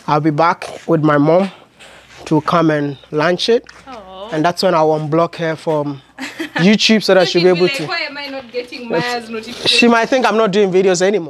I'll be back with my mom to come and launch it. Aww. And that's when I'll unblock her from YouTube so that she'll be able to. Why am I not getting Maya's notification? She might think I'm not doing videos anymore.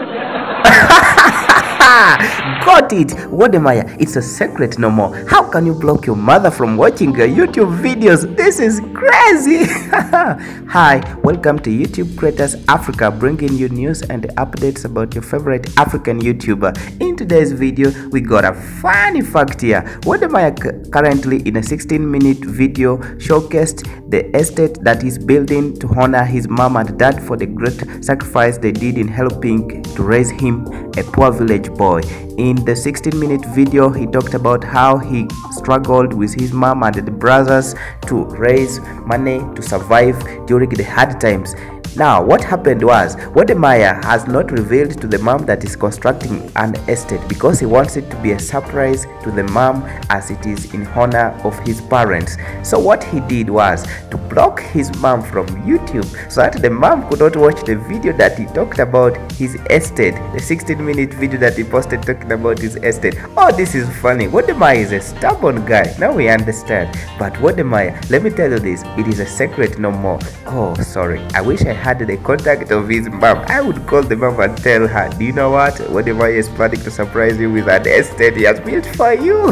Got it! Wodemaya, it's a secret no more. How can you block your mother from watching your YouTube videos? This is crazy! Hi, welcome to YouTube Creators Africa, bringing you news and updates about your favorite African YouTuber. In today's video, we got a funny fact here. Wodemaya currently in a 16-minute video showcased the estate that he's building to honor his mom and dad for the great sacrifice they did in helping to raise him, a poor village boy. In the 16-minute video, he talked about how he struggled with his mom and the brothers to raise money to survive during the hard times. Now, what happened was, Wodemaya has not revealed to the mom that he's constructing an estate because he wants it to be a surprise to the mom as it is in honor of his parents. So what he did was to block his mom from YouTube so that the mom could not watch the video that he talked about his estate, the 16-minute video that he posted talking about his estate. Oh, this is funny. Wodemaya is a stubborn guy. Now we understand. But Wodemaya, let me tell you this, it is a secret no more. Oh, sorry. I wish I had the contact of his mom. I would call the mom and tell her, do you know what? Wodemaya is planning to surprise you with an estate he has built for you.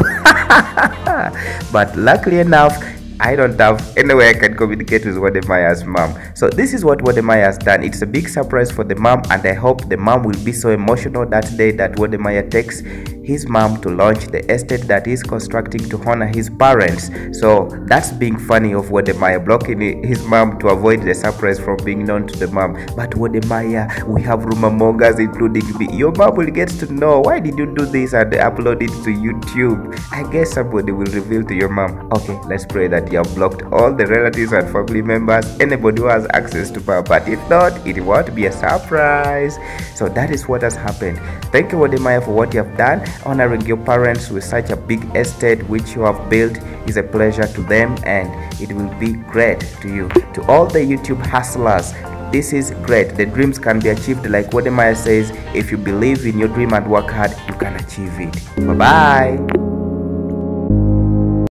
But luckily enough, I don't have any way I can communicate with Wodemaya's mom. So this is what Wodemaya has done. It's a big surprise for the mom, and I hope the mom will be so emotional that day that Wodemaya takes his mom to launch the estate that he's constructing to honor his parents. So that's being funny of Wodemaya, blocking his mom to avoid the surprise from being known to the mom. But Wodemaya, we have rumor mongers including me. Your mom will get to know, why did you do this and upload it to YouTube? I guess somebody will reveal to your mom. Okay, let's pray that you have blocked all the relatives and family members, anybody who has access to power. But if not, it won't be a surprise. So that is what has happened. Thank you, Wodemaya, for what you have done. Honoring your parents with such a big estate which you have built is a pleasure to them, and it will be great to you. To all the YouTube hustlers, this is great. The dreams can be achieved, like Wodemaya says. If you believe in your dream and work hard, you can achieve it. Bye bye.